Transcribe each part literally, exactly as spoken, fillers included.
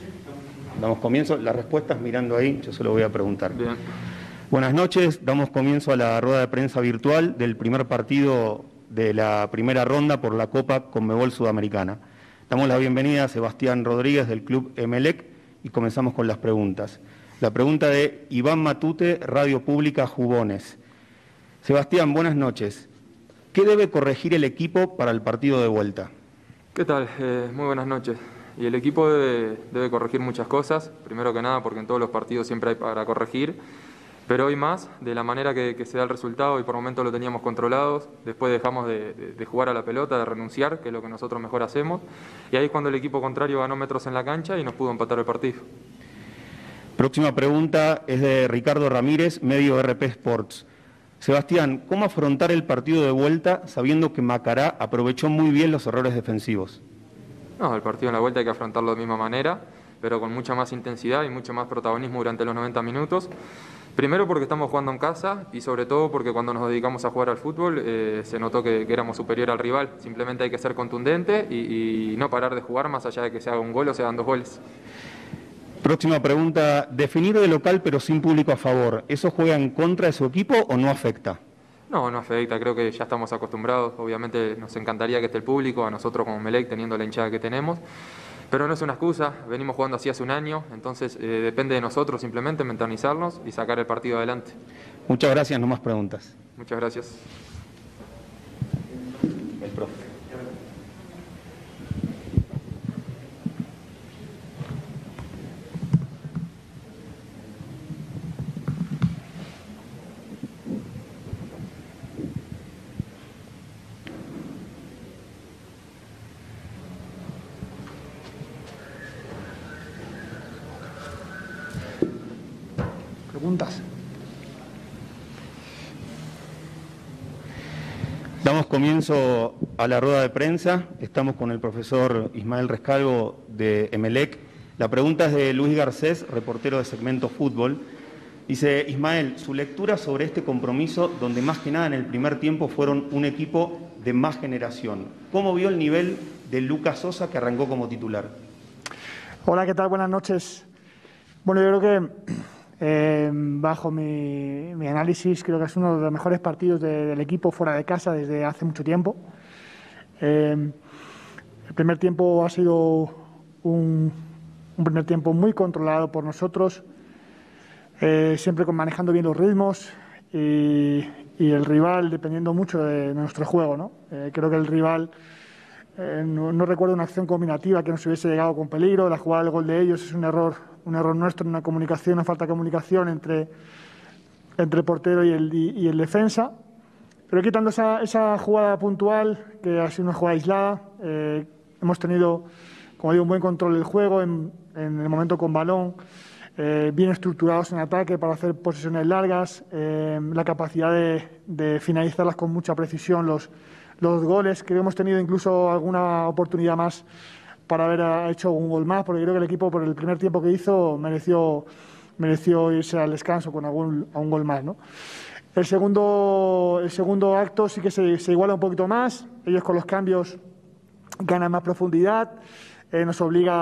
Damos comienzo. Las respuestas mirando ahí, yo se lo voy a preguntar. Bien. Buenas noches, damos comienzo a la rueda de prensa virtual del primer partido de la primera ronda por la Copa Conmebol Sudamericana. Damos la bienvenida a Sebastián Rodríguez del Club Emelec y comenzamos con las preguntas. La pregunta de Iván Matute, Radio Pública Jugones. Sebastián, buenas noches. ¿Qué debe corregir el equipo para el partido de vuelta? ¿Qué tal? Eh, muy buenas noches. Y el equipo debe, debe corregir muchas cosas, primero que nada porque en todos los partidos siempre hay para corregir, pero hoy más, de la manera que, que se da el resultado y por momentos lo teníamos controlados, después dejamos de, de, de jugar a la pelota, de renunciar, que es lo que nosotros mejor hacemos, y ahí es cuando el equipo contrario ganó metros en la cancha y nos pudo empatar el partido. Próxima pregunta es de Ricardo Ramírez, medio R P Sports. Sebastián, ¿cómo afrontar el partido de vuelta sabiendo que Macará aprovechó muy bien los errores defensivos? No, el partido en la vuelta hay que afrontarlo de la misma manera, pero con mucha más intensidad y mucho más protagonismo durante los noventa minutos. Primero porque estamos jugando en casa y sobre todo porque cuando nos dedicamos a jugar al fútbol eh, se notó que, que éramos superior al rival. Simplemente hay que ser contundente y, y no parar de jugar más allá de que se haga un gol o se hagan dos goles. Próxima pregunta, definir de local pero sin público a favor, ¿eso juega en contra de su equipo o no afecta? No, no afecta, creo que ya estamos acostumbrados, obviamente nos encantaría que esté el público, a nosotros como Emelec teniendo la hinchada que tenemos, pero no es una excusa, venimos jugando así hace un año, entonces eh, depende de nosotros simplemente mentalizarnos y sacar el partido adelante. Muchas gracias, no más preguntas. Muchas gracias. El profe. Preguntas. Damos comienzo a la rueda de prensa. Estamos con el profesor Ismael Rescalvo de Emelec. La pregunta es de Luis Garcés, reportero de Segmento Fútbol. Dice, Ismael, su lectura sobre este compromiso, donde más que nada en el primer tiempo fueron un equipo de más generación. ¿Cómo vio el nivel de Lucas Sosa que arrancó como titular? Hola, ¿qué tal? Buenas noches. Bueno, yo creo que Eh, bajo mi, mi análisis, creo que es uno de los mejores partidos de, del equipo fuera de casa desde hace mucho tiempo. Eh, el primer tiempo ha sido un, un primer tiempo muy controlado por nosotros, eh, siempre con, manejando bien los ritmos y, y el rival dependiendo mucho de nuestro juego, ¿no? Eh, creo que el rival, eh, no, no recuerdo una acción combinativa que nos hubiese llegado con peligro. La jugada del gol de ellos es un error un error nuestro, una comunicación, una falta de comunicación entre, entre el portero y el, y, y el defensa. Pero quitando esa, esa jugada puntual, que ha sido una jugada aislada, eh, hemos tenido, como digo, un buen control del juego en, en el momento con balón, eh, bien estructurados en ataque para hacer posesiones largas, eh, la capacidad de, de finalizarlas con mucha precisión, los, los goles, que hemos tenido incluso alguna oportunidad más para haber hecho un gol más, porque creo que el equipo por el primer tiempo que hizo mereció, mereció irse al descanso con algún, a un gol más, ¿no? El segundo, el segundo acto sí que se, se iguala un poquito más, ellos con los cambios ganan más profundidad, eh, nos obliga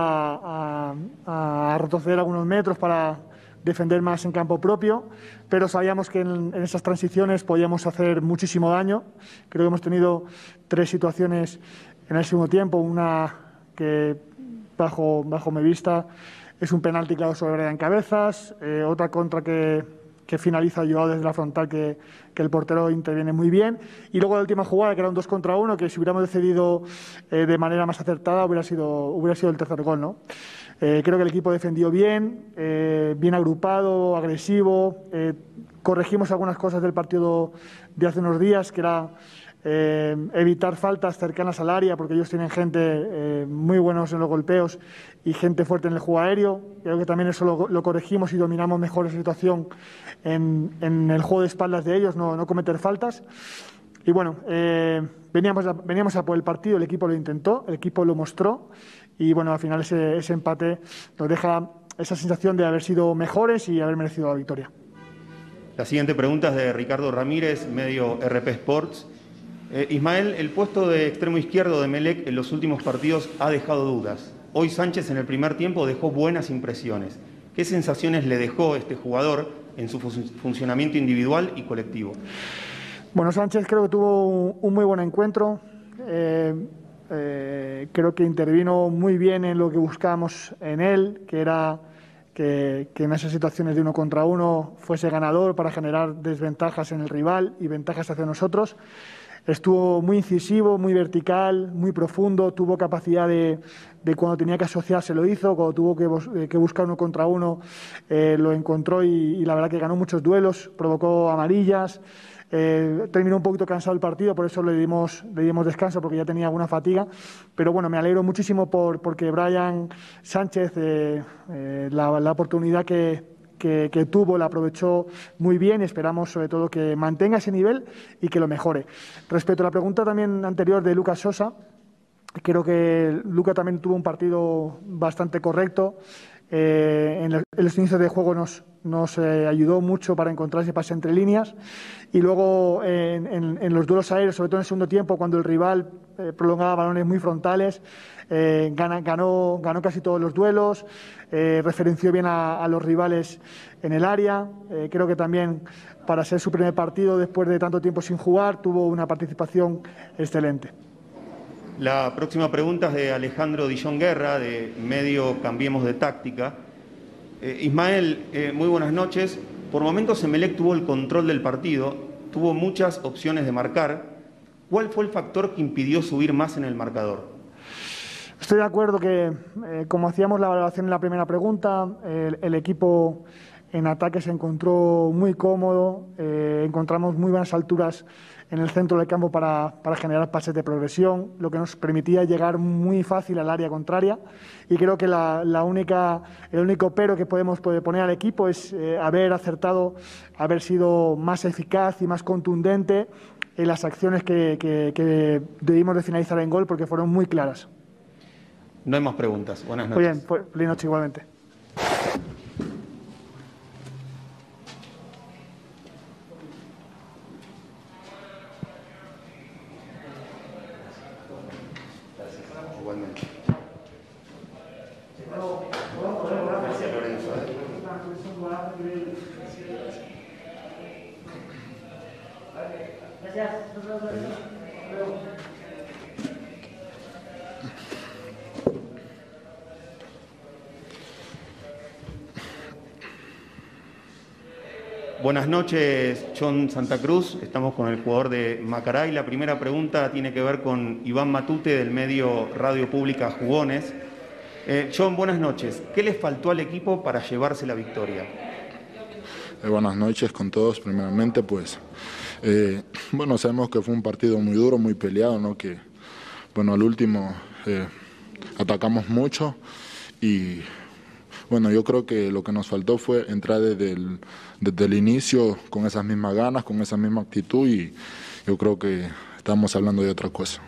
a, a, a retroceder algunos metros para defender más en campo propio, pero sabíamos que en, en esas transiciones podíamos hacer muchísimo daño. Creo que hemos tenido tres situaciones en el segundo tiempo, una que bajo, bajo mi vista es un penalti claro sobre Brian Cabezas, eh, otra contra que, que finaliza Joao desde la frontal que, que el portero interviene muy bien, y luego la última jugada que era un dos contra uno que si hubiéramos decidido eh, de manera más acertada hubiera sido, hubiera sido el tercer gol, ¿no? Eh, creo que el equipo defendió bien, eh, bien agrupado, agresivo, eh, corregimos algunas cosas del partido de hace unos días, que era Eh, evitar faltas cercanas al área, porque ellos tienen gente eh, muy buenos en los golpeos y gente fuerte en el juego aéreo. Creo que también eso lo, lo corregimos y dominamos mejor esa situación en, en el juego de espaldas de ellos, no, no cometer faltas. Y bueno, eh, veníamos, a, veníamos a por el partido, el equipo lo intentó, el equipo lo mostró y bueno, al final ese, ese empate nos deja esa sensación de haber sido mejores y haber merecido la victoria. La siguiente pregunta es de Ricardo Ramírez, medio R P Sports. Eh, Ismael, el puesto de extremo izquierdo de Emelec en los últimos partidos ha dejado dudas. Hoy Sánchez en el primer tiempo dejó buenas impresiones. ¿Qué sensaciones le dejó este jugador en su funcionamiento individual y colectivo? Bueno, Sánchez creo que tuvo un, un muy buen encuentro. Eh, eh, creo que intervino muy bien en lo que buscábamos en él, que era que, que en esas situaciones de uno contra uno fuese ganador para generar desventajas en el rival y ventajas hacia nosotros. Estuvo muy incisivo, muy vertical, muy profundo, tuvo capacidad de, de cuando tenía que asociarse lo hizo, cuando tuvo que, que buscar uno contra uno eh, lo encontró y, y la verdad que ganó muchos duelos, provocó amarillas. Eh, terminó un poquito cansado el partido, por eso le dimos, le dimos descanso porque ya tenía alguna fatiga, pero bueno, me alegro muchísimo por, porque Brian Sánchez eh, eh, la, la oportunidad que, que, que tuvo la aprovechó muy bien y esperamos sobre todo que mantenga ese nivel y que lo mejore. Respecto a la pregunta también anterior de Lucas Sosa, creo que Luca también tuvo un partido bastante correcto. Eh, en, en los inicios de juego nos, nos eh, ayudó mucho para encontrar ese pase entre líneas y luego eh, en, en los duelos aéreos, sobre todo en el segundo tiempo, cuando el rival eh, prolongaba balones muy frontales, eh, gana, ganó, ganó casi todos los duelos, eh, referenció bien a, a los rivales en el área. Eh, creo que también para ser su primer partido después de tanto tiempo sin jugar tuvo una participación excelente. La próxima pregunta es de Alejandro Dillón Guerra, de medio Cambiemos de Táctica. Eh, Ismael, eh, muy buenas noches. Por momentos Emelec tuvo el control del partido, tuvo muchas opciones de marcar. ¿Cuál fue el factor que impidió subir más en el marcador? Estoy de acuerdo que, eh, como hacíamos la valoración en la primera pregunta, el, el equipo en ataque se encontró muy cómodo, eh, encontramos muy buenas alturas en el centro del campo para, para generar pases de progresión, lo que nos permitía llegar muy fácil al área contraria. Y creo que la, la única, el único pero que podemos poner al equipo es eh, haber acertado, haber sido más eficaz y más contundente en las acciones que, que, que debimos de finalizar en gol, porque fueron muy claras. No hay más preguntas. Buenas noches. Muy bien, pues, feliz noche igualmente. Igualmente. Gracias, Lorenzo. Buenas noches, John Santa Cruz. Estamos con el jugador de Macará y la primera pregunta tiene que ver con Iván Matute del medio Radio Pública Jugones. Eh, John, buenas noches. ¿Qué les faltó al equipo para llevarse la victoria? Eh, buenas noches con todos. Primeramente, pues, eh, bueno, sabemos que fue un partido muy duro, muy peleado, ¿no? Que, bueno, al último eh, atacamos mucho y, bueno, yo creo que lo que nos faltó fue entrar desde el, desde el inicio con esas mismas ganas, con esa misma actitud y yo creo que estamos hablando de otra cosa.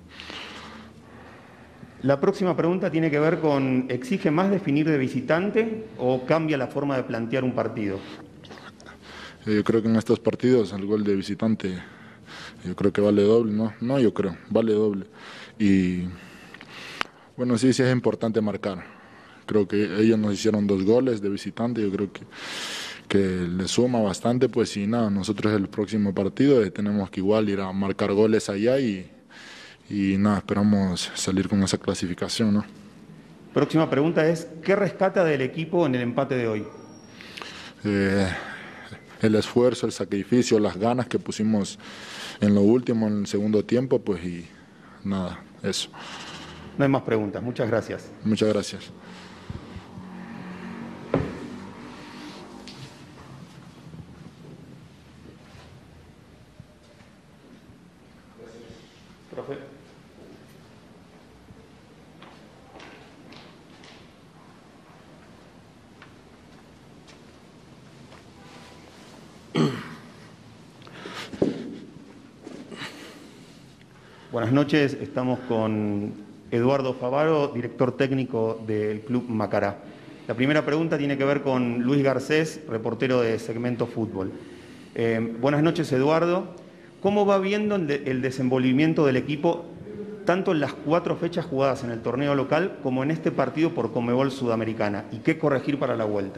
La próxima pregunta tiene que ver con, ¿exige más definir de visitante o cambia la forma de plantear un partido? Yo creo que en estos partidos el gol de visitante yo creo que vale doble, ¿no? No, yo creo, vale doble. Y bueno, sí, sí es importante marcar. Creo que ellos nos hicieron dos goles de visitante, yo creo que, que le suma bastante, pues y nada, nosotros el próximo partido eh, tenemos que igual ir a marcar goles allá y, y nada, esperamos salir con esa clasificación, ¿no? Próxima pregunta es, ¿qué rescata del equipo en el empate de hoy? Eh, el esfuerzo, el sacrificio, las ganas que pusimos en lo último, en el segundo tiempo, pues y nada, eso. No hay más preguntas, muchas gracias. Muchas gracias. Profe. Buenas noches, estamos con Eduardo Favaro, director técnico del Club Macará. La primera pregunta tiene que ver con Luis Garcés, reportero de Segmento Fútbol. Eh, buenas noches, Eduardo. ¿Cómo va viendo el, de, el desenvolvimiento del equipo tanto en las cuatro fechas jugadas en el torneo local como en este partido por Conmebol Sudamericana? ¿Y qué corregir para la vuelta?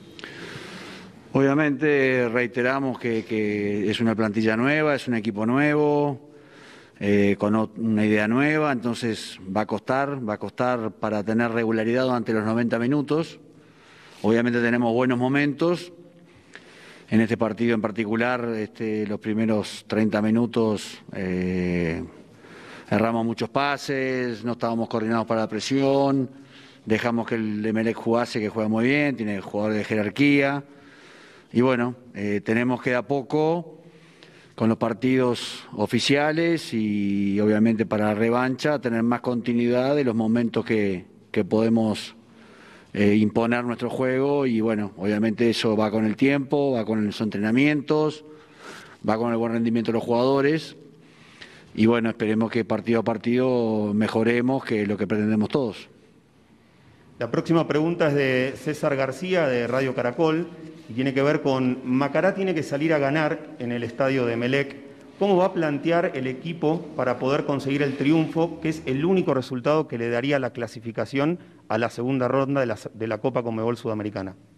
Obviamente reiteramos que, que es una plantilla nueva, es un equipo nuevo, eh, con una idea nueva, entonces va a costar, va a costar para tener regularidad durante los noventa minutos. Obviamente tenemos buenos momentos. En este partido en particular, este, los primeros treinta minutos eh, erramos muchos pases, no estábamos coordinados para la presión, dejamos que el Emelec jugase, que juega muy bien, tiene jugadores de jerarquía. Y bueno, eh, tenemos que de a poco, con los partidos oficiales y obviamente para la revancha, tener más continuidad de los momentos que, que podemos eh, imponer nuestro juego. Y bueno, obviamente eso va con el tiempo, va con los entrenamientos, va con el buen rendimiento de los jugadores. Y bueno, esperemos que partido a partido mejoremos, que es lo que pretendemos todos. La próxima pregunta es de César García, de Radio Caracol, y tiene que ver con Macará tiene que salir a ganar en el estadio de Emelec. ¿Cómo va a plantear el equipo para poder conseguir el triunfo, que es el único resultado que le daría la clasificación a la segunda ronda de la, de la Copa Conmebol Sudamericana?